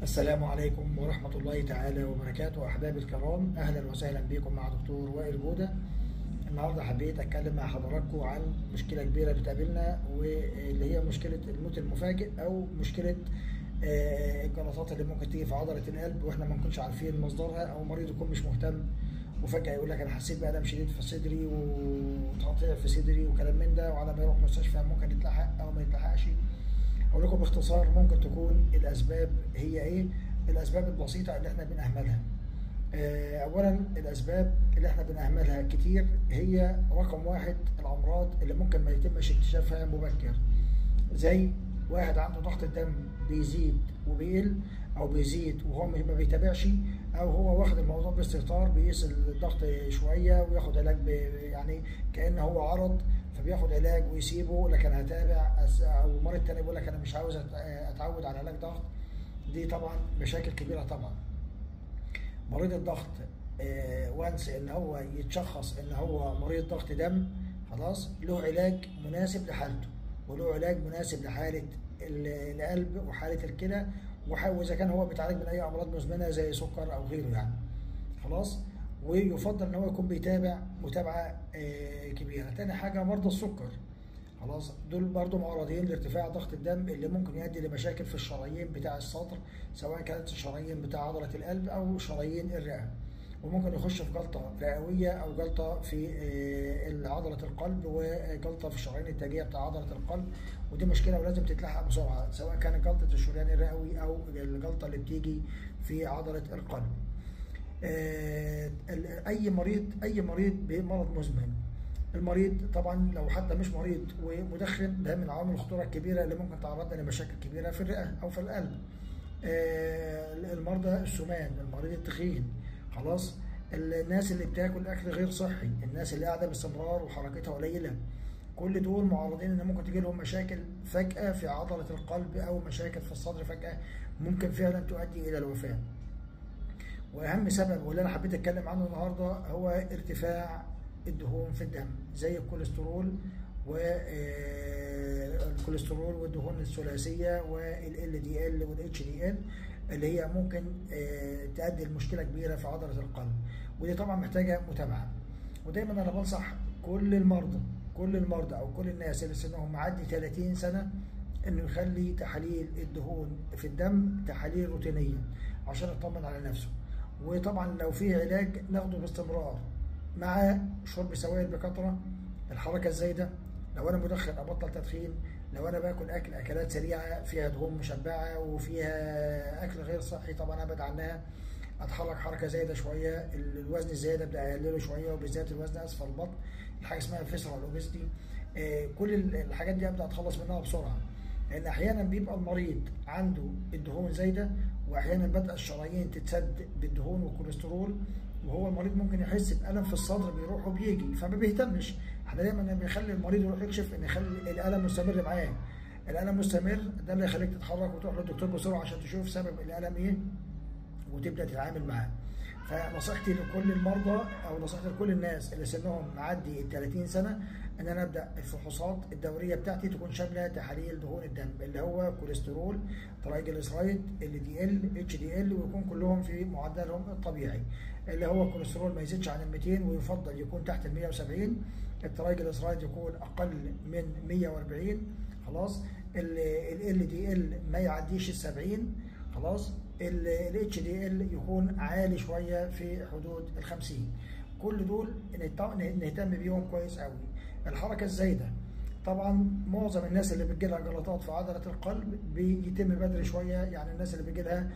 السلام عليكم ورحمة الله تعالى وبركاته. أحبابي الكرام، أهلا وسهلا بكم مع دكتور وائل جودة. النهاردة حبيت أتكلم مع حضراتكم عن مشكلة كبيرة بتقابلنا، واللي هي مشكلة الموت المفاجئ أو مشكلة الجلطات اللي ممكن تيجي في عضلة القلب وإحنا ما نكونش عارفين مصدرها، أو مريض يكون مش مهتم وفجأة يقول لك أنا حسيت بألم شديد في صدري وتقطيع في صدري وكلام من ده، وعلى ما يروح مستشفى ممكن يتلحق أو ما يتلحقش. أقول لكم باختصار ممكن تكون الأسباب هي إيه؟ الأسباب البسيطة اللي إحنا بنأهملها. أولاً الأسباب اللي إحنا بنأهملها كتير هي رقم واحد الأمراض اللي ممكن ما يتمش اكتشافها مبكر، زي واحد عنده ضغط الدم بيزيد وبيقل، أو بيزيد وهو ما بيتابعش، أو هو واخد الموضوع باستهتار، بيقيس الضغط شوية وياخد علاج يعني كأنه هو عرض، فبياخد علاج ويسيبه، لكن هتابع. أو مريض تاني بيقول لك أنا مش عاوز أتعود على علاج ضغط. دي طبعا مشاكل كبيرة طبعا. مريض الضغط وانس ان هو يتشخص ان هو مريض ضغط دم، خلاص له علاج مناسب لحالته، وله علاج مناسب لحالة القلب وحالة الكلى، واذا كان هو بيتعالج من اي امراض مزمنة زي سكر او غيره يعني، خلاص. ويفضل ان هو يكون بيتابع متابعة كبيرة. تاني حاجة مرضى السكر، خلاص، دول برضو معرضين لارتفاع ضغط الدم اللي ممكن يؤدي لمشاكل في الشرايين بتاع الصدر، سواء كانت الشرايين بتاع عضلة القلب أو شرايين الرئة، وممكن يخش في جلطة رئوية أو جلطة في عضلة القلب وجلطة في الشرايين التاجية بتاع عضلة القلب، ودي مشكلة ولازم تتلحق بسرعة، سواء كانت جلطة الشريان الرئوي أو الجلطة اللي بتيجي في عضلة القلب. أي مريض بمرض مزمن، المريض طبعا لو حتى مش مريض ومدخن، ده من عوامل الخطوره الكبيره اللي ممكن تعرضنا لمشاكل كبيره في الرئه او في القلب. المرضى السمان، المريض التخين، خلاص، الناس اللي بتاكل اكل غير صحي، الناس اللي قاعده باستمرار وحركتها قليله، كل دول معرضين ان ممكن تجي لهم مشاكل فجاه في عضله القلب او مشاكل في الصدر فجاه ممكن فعلا تؤدي الى الوفاه. واهم سبب واللي انا حبيت اتكلم عنه النهارده هو ارتفاع الدهون في الدم، زي الكوليسترول والكوليسترول والدهون الثلاثيه والال دي ال والاتش دي ال، اللي هي ممكن تؤدي لمشكله كبيره في عضله القلب، ودي طبعا محتاجه متابعه. ودايما انا بنصح كل المرضى او كل الناس اللي سنهم معدي 30 سنه انه يخلي تحاليل الدهون في الدم تحاليل روتينيه عشان يطمن على نفسه. وطبعا لو فيه علاج ناخده باستمرار، مع شرب سوائل بكثره، الحركه الزايده، لو انا مدخن ابطل تدخين، لو انا باكل اكلات سريعه فيها دهون مشبعه وفيها اكل غير صحي طبعا ابعد عنها، اتحرك حركه زايده شويه، الوزن الزياده ابدا اقلله شويه، وبالذات الوزن اسفل البطن، الحاجه اسمها فيسرال اوبيستي. كل الحاجات دي ابدا اتخلص منها بسرعه، لان احيانا بيبقى المريض عنده الدهون زايده، واحيانا بدأ الشرايين تتسد بالدهون والكوليسترول، وهو المريض ممكن يحس بألم في الصدر بيروح وبيجي فما بيهتمش. احنا دايما بنخلي المريض يروح يكشف ان يخلي الألم مستمر معاه. الألم مستمر ده اللي يخليك تتحرك وتروح للدكتور بسرعه عشان تشوف سبب الألم ايه وتبدأ تتعامل معاه. فنصيحتي لكل المرضى او نصيحتي لكل الناس اللي سنهم معدي ال 30 سنه ان انا ابدا الفحوصات الدوريه بتاعتي تكون شامله تحاليل دهون الدم، اللي هو كوليسترول، ترايجليسرايد، ال دي ال، اتش دي ال، ويكون كلهم في معدلهم الطبيعي، اللي هو الكوليسترول ما يزيدش عن ال 200 ويفضل يكون تحت ال 170، الترايجليسرايد يكون اقل من 140، خلاص، ال دي ال ما يعديش ال 70، خلاص، الاتش دي ال يكون عالي شويه في حدود ال 50. كل دول نهتم بيهم كويس قوي. الحركه الزايده، طبعا معظم الناس اللي بتجي لها جلطات في عضله القلب بيتم بدري شويه، يعني الناس اللي بيجي لها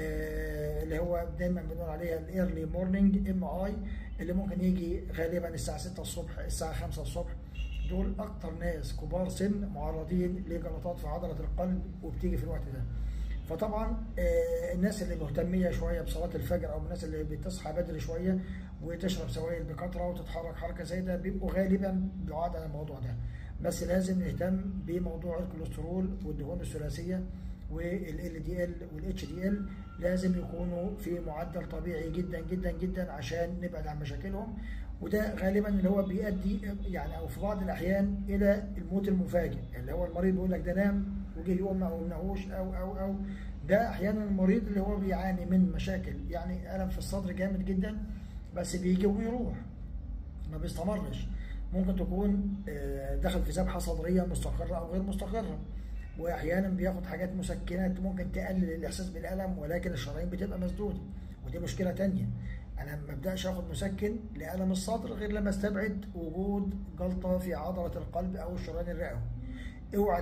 اللي هو دايما بنقول عليها الايرلي مورنينج ام اي، اللي ممكن يجي غالبا الساعه 6 الصبح الساعه 5 الصبح، دول اكتر ناس كبار سن معرضين لجلطات في عضله القلب وبتيجي في الوقت ده. فطبعا الناس اللي مهتميه شويه بصلاه الفجر، او الناس اللي بتصحى بدري شويه وتشرب سوائل بكثره وتتحرك حركه زايده، بيبقوا غالبا بعاد عن الموضوع ده. بس لازم نهتم بموضوع الكوليسترول والدهون الثلاثيه والال دي ال والاتش دي ال، لازم يكونوا في معدل طبيعي جدا جدا جدا عشان نبعد عن مشاكلهم. وده غالبا اللي هو بيؤدي يعني او في بعض الاحيان الى الموت المفاجئ، اللي هو المريض بيقول لك ده نام وجه يوم ما قمناهوش او ده احيانا المريض اللي هو بيعاني من مشاكل، يعني الم في الصدر جامد جدا بس بيجي ويروح ما بيستمرش، ممكن تكون دخل في ذبحه صدريه مستقره او غير مستقره، واحيانا بياخد حاجات مسكنات ممكن تقلل الاحساس بالالم ولكن الشرايين بتبقى مسدوده، ودي مشكله تانيه. انا ما ابداش اخد مسكن لالم الصدر غير لما استبعد وجود جلطه في عضله القلب او الشريان الرئوي. اوعى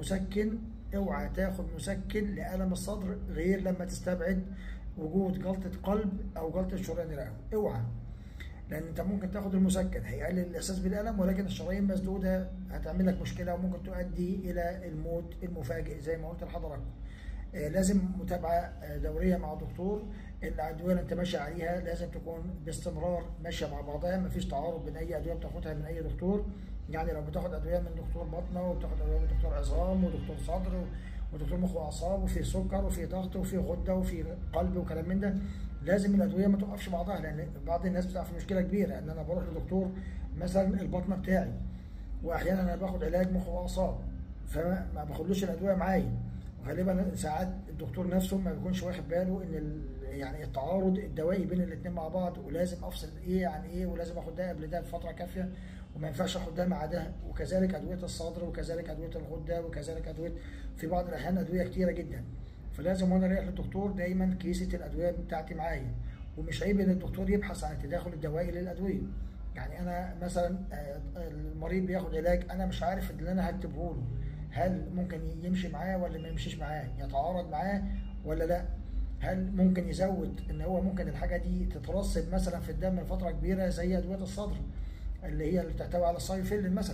تاخد مسكن لالم الصدر غير لما تستبعد وجود جلطه قلب او جلطه شريان رئوي، اوعى، لان انت ممكن تاخد المسكن هيقلل الاحساس بالالم ولكن الشرايين مسدوده هتعمل لك مشكله وممكن تؤدي الى الموت المفاجئ زي ما قلت لحضراتكم. لازم متابعه دوريه مع الدكتور، الادويه اللي انت ماشي عليها لازم تكون باستمرار ماشيه مع بعضها، مفيش تعارض بين اي ادويه بتاخدها من اي دكتور. يعني لو بتاخد ادويه من دكتور بطنه وبتاخد ادويه من دكتور عظام ودكتور صدر ودكتور مخ واعصاب وفي سكر وفي ضغط وفي غده وفي قلب وكلام من ده، لازم الادويه ما توقفش بعضها، لان بعض الناس بتقع في مشكله كبيره ان انا بروح لدكتور مثلا البطنه بتاعي واحيانا انا باخد علاج مخ واعصاب فما باخدلوش الادويه معايا، وغالبا ساعات الدكتور نفسه ما بيكونش واخد باله ان يعني التعارض الدوائي بين الاثنين مع بعض، ولازم افصل ايه عن ايه، ولازم اخد ده قبل ده بفتره كافيه وما ينفعش اخد ده مع ده، وكذلك ادويه الصدر وكذلك ادويه الغده وكذلك ادويه في بعض الاحيان ادويه كتيره جدا. فلازم وانا رايح للدكتور دايما كيسه الادويه بتاعتي معايا، ومش عيب ان الدكتور يبحث عن التداخل الدوائي للادويه. يعني انا مثلا المريض بياخد علاج انا مش عارف اللي انا هكتبه له هل ممكن يمشي معاه ولا ما يمشيش معاه، يتعارض معاه ولا لا، هل ممكن يزود ان هو ممكن الحاجه دي تترسب مثلا في الدم لفتره كبيره زي ادويه الصدر اللي هي اللي بتحتوي على السايوفيلين مثلا.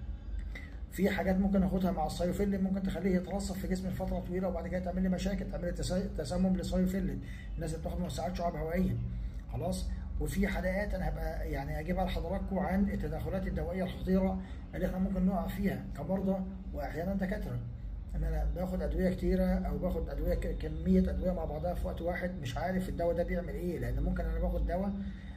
في حاجات ممكن اخدها مع السايوفيلين ممكن تخليه يترسب في جسمي لفتره طويله وبعد كده تعمل لي مشاكل، تعمل لي تسمم للسايوفيلين، الناس اللي بتاخد موسعات شعب هوائيه خلاص. وفي حلقات انا هبقى يعني اجيبها لحضراتكم عن التداخلات الدوائيه الخطيره اللي احنا ممكن نقع فيها كمرضى واحيانا دكاتره، ان انا باخد ادويه كتيره او باخد ادويه كميه ادويه مع بعضها في وقت واحد مش عارف الدواء ده بيعمل ايه، لان ممكن انا باخد دواء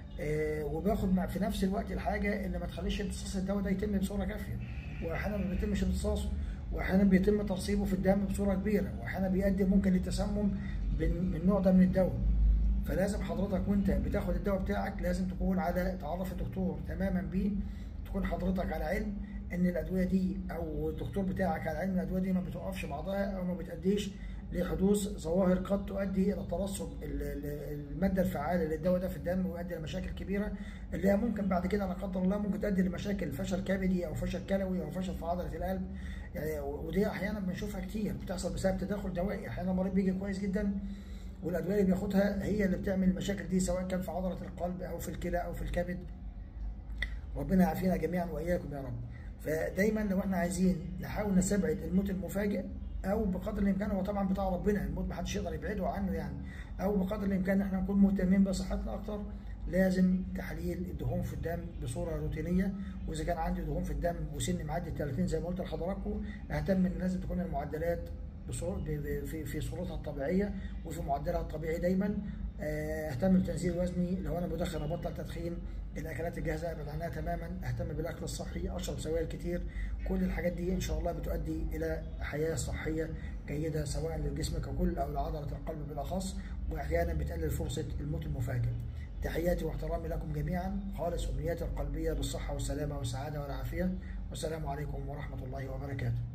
وباخد في نفس الوقت الحاجه اللي ما تخليش امتصاص الدواء ده يتم بصوره كافيه، واحيانا ما بيتمش امتصاصه، واحيانا بيتم ترسيبه في الدم بصوره كبيره، واحيانا بيؤدي ممكن للتسمم من النوع ده من الدواء. فلازم حضرتك وانت بتاخد الدواء بتاعك لازم تكون على تعرف الدكتور تماما بيه، تكون حضرتك على علم ان الادويه دي او الدكتور بتاعك على علم ان الادويه دي ما بتوقفش بعضها او ما بتاديش لحدوث ظواهر قد تؤدي الى ترسب الماده الفعاله للدواء ده في الدم ويؤدي لمشاكل كبيره اللي هي ممكن بعد كده لا قدر الله ممكن تؤدي لمشاكل فشل كبدي او فشل كلوي او فشل في عضله القلب. يعني ودي احيانا بنشوفها كتير بتحصل بسبب تداخل دوائي، احيانا المريض بيجي كويس جدا والادويه اللي بياخدها هي اللي بتعمل المشاكل دي سواء كان في عضله القلب او في الكلى او في الكبد. ربنا يعافينا جميعا واياكم يا رب. فدايما لو احنا عايزين نحاول نستبعد الموت المفاجئ او بقدر الامكان، هو طبعا بتاع ربنا الموت ما حدش يقدر يبعده عنه يعني، او بقدر الامكان احنا نكون مهتمين بصحتنا اكتر، لازم تحليل الدهون في الدم بصوره روتينيه، واذا كان عندي دهون في الدم وسن معدي 30 زي ما قلت لحضراتكم اهتم ان لازم تكون المعدلات في صورتها الطبيعيه وفي معدلها الطبيعي دايما. اهتم بتنزيل وزني، لو انا بدخن ابطل تدخين، الاكلات الجاهزه ابعد عنها تماما، اهتم بالاكل الصحي، اشرب سوائل كتير، كل الحاجات دي ان شاء الله بتؤدي الى حياه صحيه جيده سواء لجسمك ككل او لعضله القلب بالاخص، واحيانا بتقلل فرصه الموت المفاجئ. تحياتي واحترامي لكم جميعا، خالص امنياتي القلبيه بالصحه والسلامه والسعاده والعافيه، والسلام عليكم ورحمه الله وبركاته.